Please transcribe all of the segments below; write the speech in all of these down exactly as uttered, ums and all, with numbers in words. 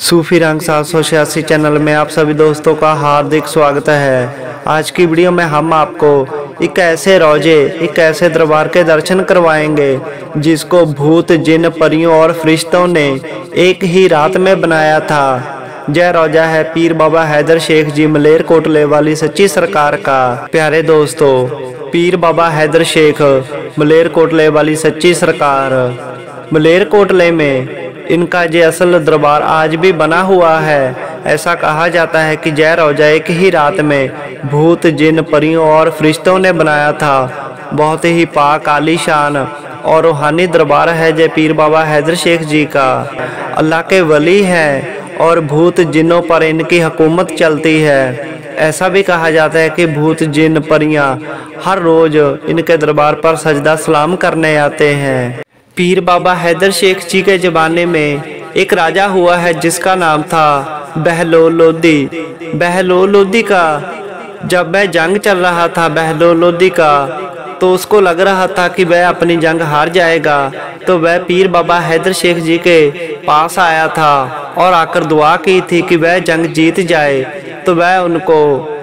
सूफी रंग सात सौ छियासी चैनल में आप सभी दोस्तों का हार्दिक स्वागत है। आज की वीडियो में हम आपको एक ऐसे रोजे एक ऐसे दरबार के दर्शन करवाएंगे जिसको भूत जिन परियों और फरिश्तों ने एक ही रात में बनाया था। जय रोजा है पीर बाबा हैदर शेख जी मलेरकोटले वाली सच्ची सरकार का। प्यारे दोस्तों, पीर बाबा हैदर शेख मलेरकोटले वाली सच्ची सरकार मलेरकोटले में इनका जे असल दरबार आज भी बना हुआ है। ऐसा कहा जाता है कि जय रोजा एक ही रात में भूत जिन परियों और फरिश्तों ने बनाया था। बहुत ही पाक आलीशान और रूहानी दरबार है जय पीर बाबा हैदर शेख जी का। अल्लाह के वली हैं और भूत जिनों पर इनकी हुकूमत चलती है। ऐसा भी कहा जाता है कि भूत जिन परियां हर रोज इनके दरबार पर सजदा सलाम करने आते हैं। पीर बाबा हैदर शेख जी के ज़माने में एक राजा हुआ है जिसका नाम था बहलोल लोदी। बहलोल लोदी का जब वह जंग चल रहा था बहलोल लोदी का, तो उसको लग रहा था कि वह अपनी जंग हार जाएगा। तो वह पीर बाबा हैदर शेख जी के पास आया था और आकर दुआ की थी कि वह जंग जीत जाए तो वह उनको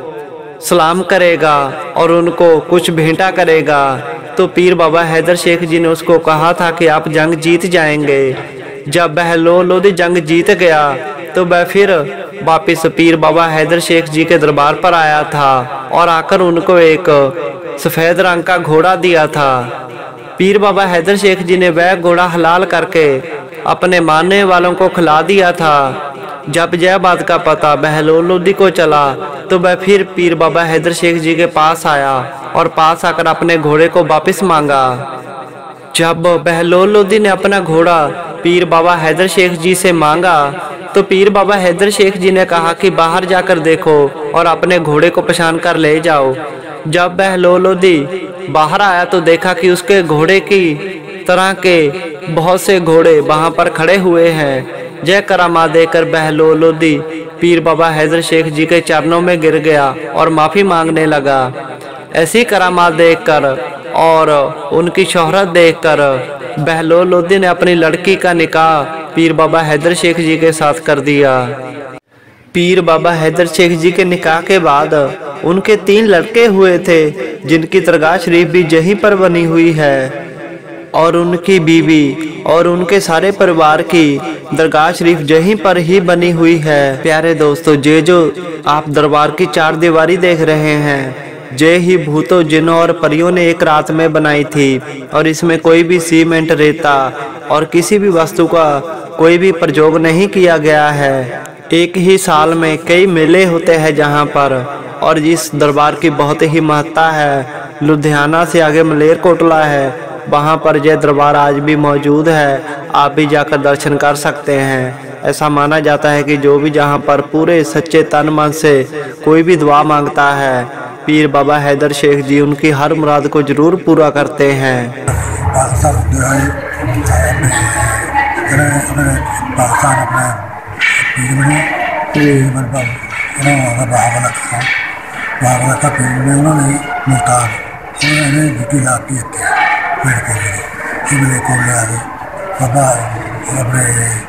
सलाम करेगा और उनको कुछ भेंटा करेगा। तो पीर बाबा हैदर शेख जी ने उसको कहा था कि आप जंग जीत जाएंगे। जब बहलोल लोदी जंग जीत गया तो वह फिर वापस पीर बाबा हैदर शेख जी के दरबार पर आया था और आकर उनको एक सफ़ेद रंग का घोड़ा दिया था। पीर बाबा हैदर शेख जी ने वह घोड़ा हलाल करके अपने मानने वालों को खिला दिया था। जब यह बात का पता बहलोल लोदी को चला तो वह फिर पीर बाबा हैदर शेख जी के पास आया और पास आकर अपने घोड़े को वापस मांगा। जब बहलोल लोदी ने अपना घोड़ा पीर बाबा हैदर शेख जी से मांगा तो पीर बाबा हैदर शेख जी ने कहा कि बाहर जाकर देखो और अपने घोड़े को पहचान कर ले जाओ। जब बहलोल लोदी बाहर आया तो देखा कि उसके घोड़े की तरह के बहुत से घोड़े वहां पर खड़े हुए हैं। जय करामा देकर बहलोल लोदी पीर बाबा हैदर शेख जी के चरणों में गिर गया और माफ़ी मांगने लगा। ऐसी करामात देखकर और उनकी शोहरत देखकर बहलोल लोदी ने अपनी लड़की का निकाह पीर बाबा हैदर शेख जी के साथ कर दिया। पीर बाबा हैदर शेख जी के निकाह के बाद उनके तीन लड़के हुए थे जिनकी दरगाह शरीफ भी यहीं पर बनी हुई है और उनकी बीवी और उनके सारे परिवार की दरगाह शरीफ यहीं पर ही बनी हुई है। प्यारे दोस्तों, ये जो आप दरबार की चार दीवारी देख रहे हैं ये ही भूतों जिनों और परियों ने एक रात में बनाई थी और इसमें कोई भी सीमेंट रेता और किसी भी वस्तु का कोई भी प्रयोग नहीं किया गया है। एक ही साल में कई मेले होते हैं जहाँ पर, और इस दरबार की बहुत ही महत्ता है। लुधियाना से आगे मलेरकोटला है, वहाँ पर यह दरबार आज भी मौजूद है। आप भी जाकर दर्शन कर सकते हैं। ऐसा माना जाता है कि जो भी जहाँ पर पूरे सच्चे तन मन से कोई भी दुआ मांगता है पीर बाबा हैदर शेख जी उनकी हर मुराद को जरूर पूरा करते हैं। बाबा अपने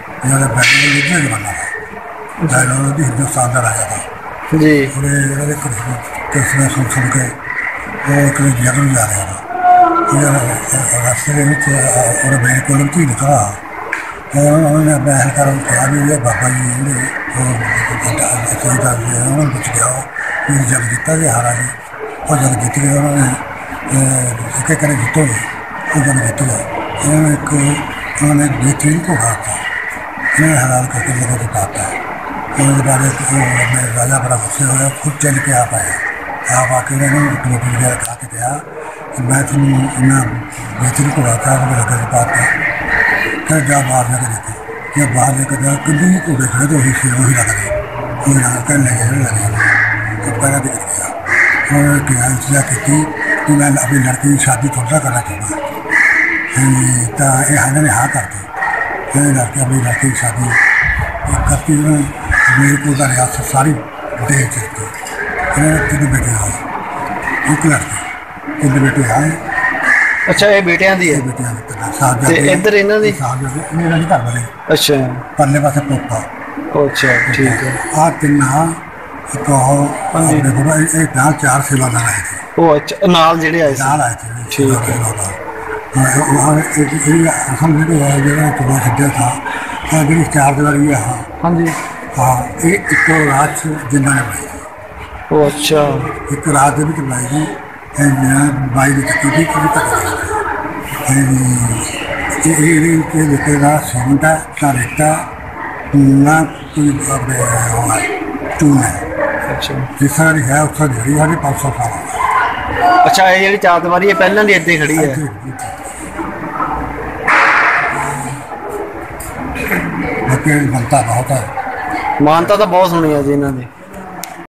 हिंदुस्तान का राजा था जी। कृष्ण सुन सुन के वो जगह जा रहा था रास्ते में मेरे को निकला और उन्होंने बहन कर कहा भी ये बाबा जी ने कुछ गया मेरी जग जीता जी हारा जी और जग जीत गए। उन्होंने एक करे जीतो गए वो जग जीत गए। उन्होंने एक उन्होंने बेहतरीन को कहा था इन्हें हलाल करके लोगों को पाता है। उनके बारे में राजा बड़ा गुस्से हो गया, खुद चल के आप आया। आप आके रोटी वगैरह खा के गया मैं तुम इन्हें बेहतरीन को कहा था मुझे लगा पाता है। क्या जब बाहर लेकर देखो जब बाहर लेकर जाओ कभी को देख रहे तो वही शेर वही लगा रहे वही लगा कर लगे लगे तो पहला दिख गया। उन्होंने क्या इंतजार की थी कि मैं अपनी लड़की की शादी थोड़ा करना चाहूँगा तो ये हमने हाँ कर दी। लड़की अपनी लड़की की शादी करती मेरे को रियासत सारी दे चलती। इन्होंने तीन बेटे आए एक लड़की तीन बेटे आए अच्छा ये बेटियां दी है बेटियां साहब इधर इन्हों दी साहब मेरा नहीं घर वाले अच्छा परले पासे पोपा अच्छा ठीक है। आ तीन हाँ तो अपने को एक नाल चार सेवादार आए थे। ओ अच्छा नाल जेड़े आए थे। नाल आए थे ठीक है। सेवादार वहाँ एक असल में जो चुना छड्या था जी चार दीवारी है। हाँ हाँ जी। हाँ ये एक रात जिन्ना ने बनाई। ओ अच्छा एक रात के बनाई जी बाई की चक्की थी कभी तक ये लिखे का सीमेंट है ना रेता ना कोई अपने चून है। अच्छा जिस तरह की है उसका जड़ी साढ़े पाँच सौ साल होगा। अच्छा ये जी चार दीवारी है पहले की इतनी खड़ी है। बाकी बनता बहुत है। मानता तो बहुत सुनी है जी इन्होंने।